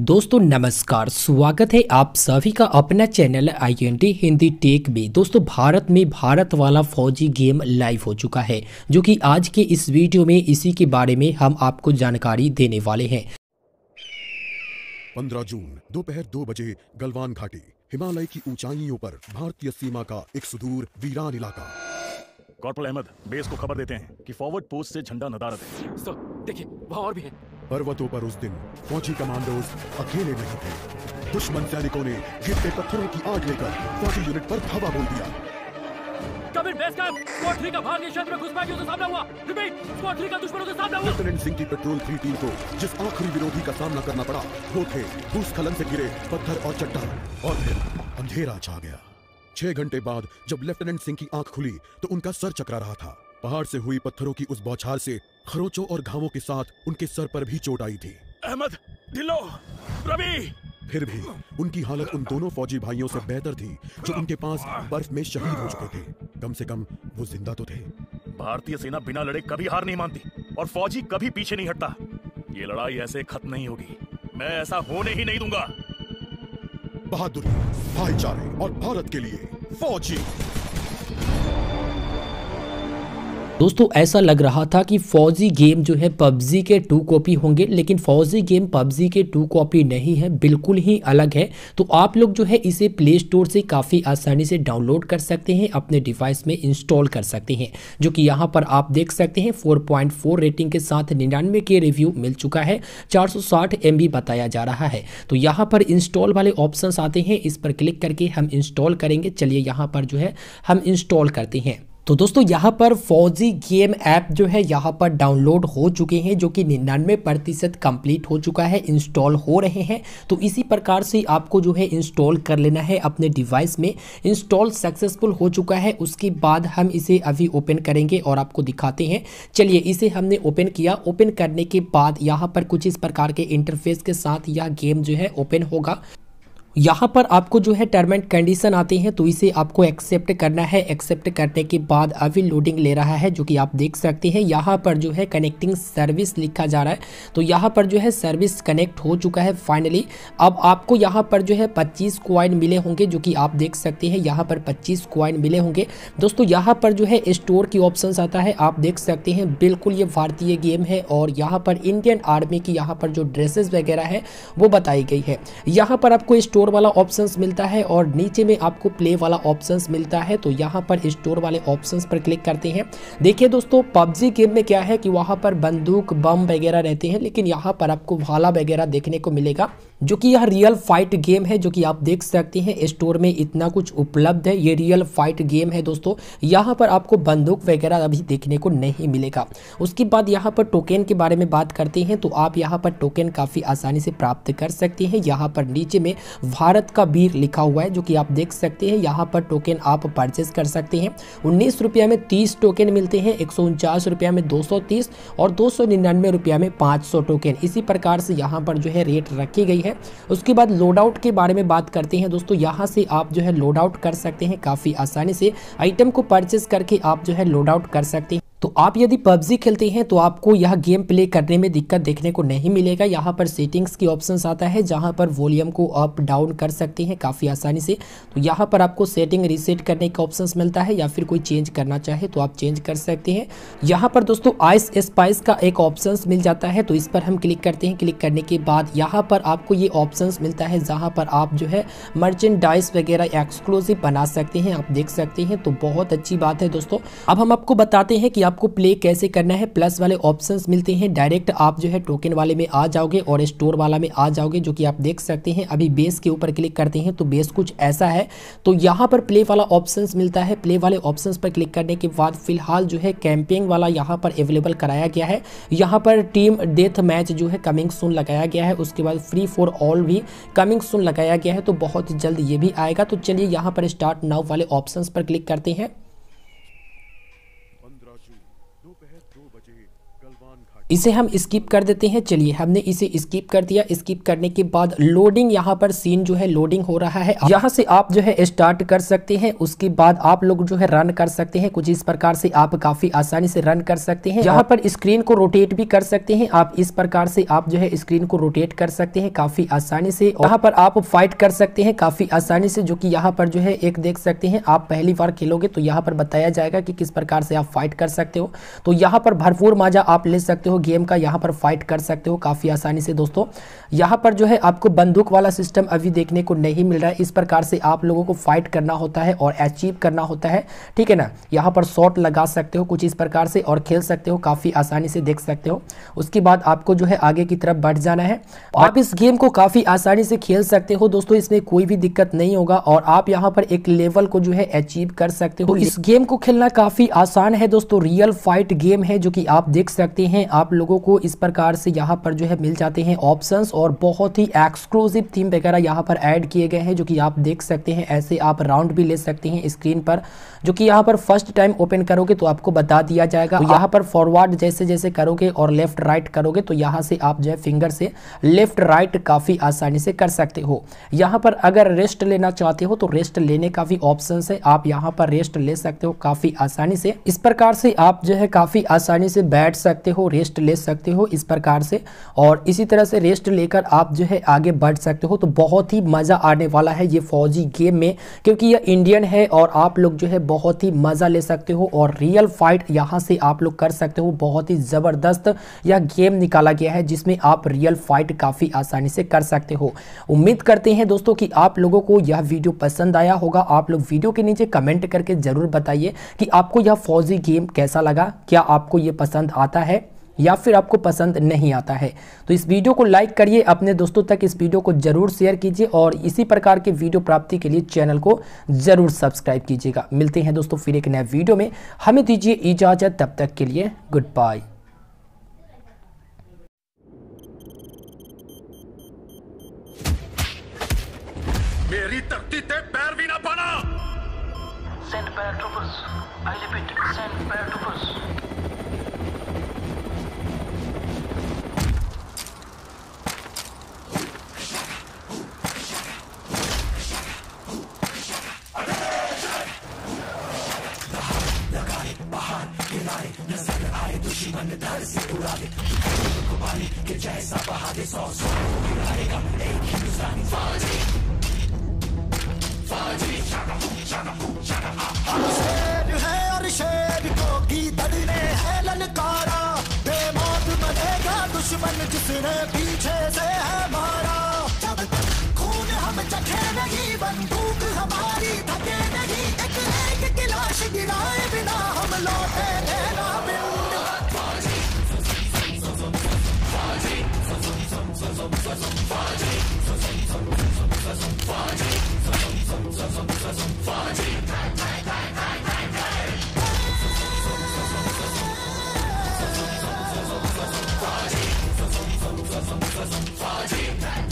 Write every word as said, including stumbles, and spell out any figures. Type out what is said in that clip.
दोस्तों नमस्कार, स्वागत है आप सभी का अपना channel I N T Hindi tech में। दोस्तों भारत में भारत वाला फौजी गेम लाइव हो चुका है, जो कि आज के इस वीडियो में इसी के बारे में हम आपको जानकारी देने वाले हैं। पंद्रह जून दोपहर दो बजे गलवान घाटी, हिमालय की ऊंचाइयों पर भारतीय सीमा का एक सुदूर वीरान इलाका। कॉर्पोरल अहमद, बेस को खबर देते हैं कि फॉरवर्ड पोस्ट से झंडा नदारद है। सर देखिए, वहाँ और भी है। पर्वतों पर उस दिन फौजी कमांडोज अकेले नहीं थे। दुश्मन सैनिकों ने गिरते पत्थरों की आग लेकर फौजी यूनिट पर धावा बोल दिया। Come in base camp, squad three का भारतीय क्षेत्र में घुसपैठियों से सामना हुआ। रिपीट, स्क्वाड थ्री का दुश्मनों से सामना हुआ। लेफ्टिनेंट सिंह की पेट्रोल थ्री टीम को जिस आखिरी विरोधी का सामना करना पड़ा वो थे भूस्खलन से गिरे पत्थर और चट्टान। और फिर अंधेरा छा गया। छह घंटे बाद जब लेफ्टिनेंट सिंह की आंख खुली तो उनका सर चकरा रहा था। पहाड़ से हुई पत्थरों की उस बौछार से खरोंचों और घावों के साथ उनके सर पर भी चोट आई थी। अहमद, ढिल्लो, रवि। फिर भी उनकी हालत उन दोनों फौजी भाइयों से बेहतर थी जो उनके पास बर्फ में शहीद हो चुके थे। कम से कम वो जिंदा तो थे। भारतीय सेना बिना लड़े कभी हार नहीं मानती और फौजी कभी पीछे नहीं हटता। ये लड़ाई ऐसे खत्म नहीं होगी। मैं ऐसा होने ही नहीं दूंगा। बहादुरी, भाईचारे और भारत के लिए फौजी। दोस्तों ऐसा लग रहा था कि फौजी गेम जो है पबजी के टू कॉपी होंगे, लेकिन फौजी गेम पबजी के टू कॉपी नहीं है, बिल्कुल ही अलग है। तो आप लोग जो है इसे प्ले स्टोर से काफ़ी आसानी से डाउनलोड कर सकते हैं, अपने डिवाइस में इंस्टॉल कर सकते हैं, जो कि यहाँ पर आप देख सकते हैं फोर पॉइंट फोर रेटिंग के साथ निन्यानवे के रिव्यू मिल चुका है। चार सौ साठ एम बी बताया जा रहा है। तो यहाँ पर इंस्टॉल वाले ऑप्शंस आते हैं, इस पर क्लिक करके हम इंस्टॉल करेंगे। चलिए यहाँ पर जो है हम इंस्टॉल करते हैं। तो दोस्तों यहाँ पर फौजी गेम ऐप जो है यहाँ पर डाउनलोड हो चुके हैं, जो कि निन्यानवे प्रतिशत कंप्लीट हो चुका है, इंस्टॉल हो रहे हैं। तो इसी प्रकार से आपको जो है इंस्टॉल कर लेना है अपने डिवाइस में। इंस्टॉल सक्सेसफुल हो चुका है। उसके बाद हम इसे अभी ओपन करेंगे और आपको दिखाते हैं। चलिए, इसे हमने ओपन किया। ओपन करने के बाद यहाँ पर कुछ इस प्रकार के इंटरफेस के साथ यह गेम जो है ओपन होगा। यहाँ पर आपको जो है टर्म एंड कंडीशन आते हैं, तो इसे आपको एक्सेप्ट करना है। एक्सेप्ट करने के बाद अभी लोडिंग ले रहा है, जो कि आप देख सकते हैं। यहाँ पर जो है कनेक्टिंग सर्विस लिखा जा रहा है, तो यहाँ पर जो है सर्विस कनेक्ट हो चुका है फाइनली। अब आपको यहाँ पर जो है पच्चीस कॉइन मिले होंगे, जो कि आप देख सकते हैं। यहाँ पर पच्चीस कॉइन मिले होंगे। दोस्तों यहाँ पर जो है स्टोर की ऑप्शन आता है, आप देख सकते हैं। बिल्कुल ये भारतीय गेम है और यहाँ पर इंडियन आर्मी की यहाँ पर जो ड्रेसेस वगैरह है वो बताई गई है। यहाँ पर आपको स्टोर वाला ऑप्शंस मिलता है और नीचे में आपको प्ले वाला ऑप्शंस मिलता है। तो यहाँ पर स्टोर वाले ऑप्शंस पर क्लिक करते हैं। देखिए दोस्तों, पबजी गेम में क्या है कि वहाँ पर बंदूक बम वगैरह रहते हैं, लेकिन यहाँ पर आपको भाला वगैरह देखने को मिलेगा, जो कि यह रियल फाइट गेम है, जो कि आप देख सकते हैं। स्टोर में इतना कुछ उपलब्ध है, ये रियल फाइट गेम है दोस्तों। यहाँ पर आपको बंदूक वगैरह अभी देखने को नहीं मिलेगा। उसके बाद यहाँ पर टोकन के बारे में बात करते हैं, तो आप यहाँ पर टोकन काफ़ी आसानी से प्राप्त कर सकते हैं। यहाँ पर नीचे में भारत का वीर लिखा हुआ है, जो कि आप देख सकते हैं। यहाँ पर टोकन आप परचेस कर सकते हैं। उन्नीस रुपया में तीस टोकन मिलते हैं, एक सौ उनचास रुपया में दो सौ तीस और दो सौ निन्यानवे रुपया में पाँच सौ टोकन। इसी प्रकार से यहाँ पर जो है रेट रखी गई है। उसके बाद लोड आउट के बारे में बात करते हैं दोस्तों। यहाँ से आप जो है लोड आउट कर सकते हैं काफ़ी आसानी से। आइटम को परचेस करके आप जो है लोड आउट कर सकते हैं। तो आप यदि पबजी खेलते हैं तो आपको यह गेम प्ले करने में दिक्कत देखने को नहीं मिलेगा। यहाँ पर सेटिंग्स की ऑप्शंस आता है, जहाँ पर वॉल्यूम को अप डाउन कर सकते हैं काफ़ी आसानी से। तो यहाँ पर आपको सेटिंग रीसेट करने का ऑप्शंस मिलता है, या फिर कोई चेंज करना चाहे तो आप चेंज कर सकते हैं। यहाँ पर दोस्तों आइस स्पाइस का एक ऑप्शंस मिल जाता है, तो इस पर हम क्लिक करते हैं। क्लिक करने के बाद यहाँ पर आपको ये ऑप्शंस मिलता है, जहाँ पर आप जो है मर्चेंडाइज वगैरह एक्सक्लूसिव बना सकते हैं, आप देख सकते हैं। तो बहुत अच्छी बात है दोस्तों। अब हम आपको बताते हैं कि आपको प्ले कैसे करना है। प्लस वाले ऑप्शंस मिलते हैं, डायरेक्ट आप जो है टोकन वाले में आ जाओगे और स्टोर वाला में आ जाओगे, जो कि आप देख सकते हैं। अभी बेस के ऊपर क्लिक करते हैं तो बेस कुछ ऐसा है। तो यहाँ पर प्ले वाला ऑप्शंस मिलता है। प्ले वाले ऑप्शंस पर क्लिक करने के बाद फिलहाल जो है कैंपिंग वाला यहाँ पर अवेलेबल कराया गया है। यहाँ पर टीम डेथ मैच जो है कमिंग सून लगाया गया है। उसके बाद फ्री फॉर ऑल भी कमिंग सून लगाया गया है, तो बहुत जल्द ये भी आएगा। तो चलिए यहाँ पर स्टार्ट नाउ वाले ऑप्शंस पर क्लिक करते हैं। पंद्रह जून दोपहर दो बजे गलवान घाटी। इसे हम स्किप कर देते हैं। चलिए हमने इसे स्किप कर दिया। स्किप करने के बाद लोडिंग, यहाँ पर सीन जो है लोडिंग हो रहा है। यहाँ से आप जो है स्टार्ट कर सकते हैं। उसके बाद आप लोग जो है रन कर सकते हैं। कुछ इस प्रकार से आप काफी आसानी से रन कर सकते हैं। यहाँ पर स्क्रीन को रोटेट भी कर सकते हैं आप। इस प्रकार से आप जो है स्क्रीन को रोटेट कर सकते हैं काफी आसानी से। यहाँ पर आप फाइट कर सकते हैं काफी आसानी से, जो कि यहाँ पर जो है एक देख सकते हैं। आप पहली बार खेलोगे तो यहाँ पर बताया जाएगा कि किस प्रकार से आप फाइट कर सकते हो। तो यहाँ पर भरपूर मजा आप ले सकते हो गेम का। यहाँ पर फाइट कर सकते हो काफी आसानी से दोस्तों। यहाँ पर जो है आपको बंदूक वाला सिस्टम अभी देखने को नहीं मिल रहा है। इस प्रकार से आप लोगों को फाइट करना होता है और अचीव करना होता है, ठीक है ना। यहाँ पर शॉट लगा सकते हो कुछ इस प्रकार से और खेल सकते हो काफी आसानी से, देख सकते हो। उसके बाद आपको जो है आगे की तरफ बढ़ जाना है। आप इस गेम को काफी आसानी से खेल सकते हो दोस्तों, इसमें कोई भी दिक्कत नहीं होगा और आप यहाँ पर एक लेवल को जो है अचीव कर सकते हो। इस गेम को खेलना काफी आसान है दोस्तों। रियल फाइट गेम है जो कि आप देख सकते हैं। आप लोगों को इस प्रकार से यहाँ पर जो है मिल जाते हैं ऑप्शंस और बहुत ही एक्सक्लूसिव थीम वगैरह यहाँ पर ऐड किए गए हैं, जो कि आप देख सकते हैं। ऐसे आप राउंड भी ले सकते हैं स्क्रीन पर, जो कि यहाँ पर फर्स्ट टाइम ओपन करोगे तो आपको बता दिया जाएगा। तो यहाँ पर फॉरवर्ड जैसे जैसे करोगे और लेफ्ट राइट करोगे तो यहाँ से आप जो है फिंगर से लेफ्ट राइट काफी आसानी से कर सकते हो। यहाँ पर अगर रेस्ट लेना चाहते हो तो रेस्ट लेने का भी ऑप्शन है। आप यहाँ पर रेस्ट ले सकते हो काफी आसानी से। इस प्रकार से आप जो है काफी आसानी से बैठ सकते हो, रेस्ट ले सकते हो इस प्रकार से। और इसी तरह से रेस्ट लेकर आप जो है आगे बढ़ सकते हो। तो बहुत ही मजा आने वाला है ये फौजी गेम में, क्योंकि ये इंडियन है और आप लोग जो है बहुत ही मजा ले सकते हो और रियल फाइट यहाँ से आप लोग कर सकते हो। बहुत ही जबरदस्त यह गेम निकाला गया है जिसमें आप रियल फाइट काफी आसानी से कर सकते हो। उम्मीद करते हैं दोस्तों कि आप लोगों को यह वीडियो पसंद आया होगा। आप लोग वीडियो के नीचे कमेंट करके जरूर बताइए कि आपको यह फौजी गेम कैसा लगा। क्या आपको ये पसंद आता है या फिर आपको पसंद नहीं आता है। तो इस वीडियो को लाइक करिए, अपने दोस्तों तक इस वीडियो को जरूर शेयर कीजिए और इसी प्रकार के वीडियो प्राप्ति के लिए चैनल को जरूर सब्सक्राइब कीजिएगा। मिलते हैं दोस्तों फिर एक नए वीडियो में, हमें दीजिए इजाजत, तब तक के लिए गुड बाय। मेरी धरती ते पैर भी ना पाना। Send paratroopers. I repeat, send paratroopers. शेर है और शेर को गीदड़ ने है ललकारा, बेमौत बनेगा दुश्मन जिसने पीछे से है मारा। जब तक खून हम चखे नहीं, बंदूक हमारी थके नहीं, एक एक की लाश गिराए बिना हम लौटे देना बिंद। फौजी Fauji,